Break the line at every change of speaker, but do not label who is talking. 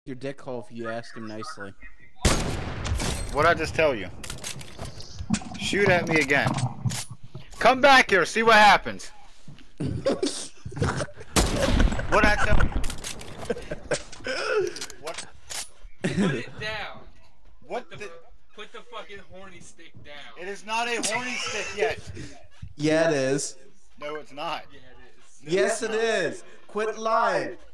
your dick hole if you ask him nicely.
What'd I just tell you? Shoot at me again. Come back here, see what happens. What'd I tell you? What?
Put it down.
Put
the fucking horny stick down.
It is not a horny stick yet.
Yeah, it is.
No, it's not.
Yeah, it is.
Yes, it is. Quit lying.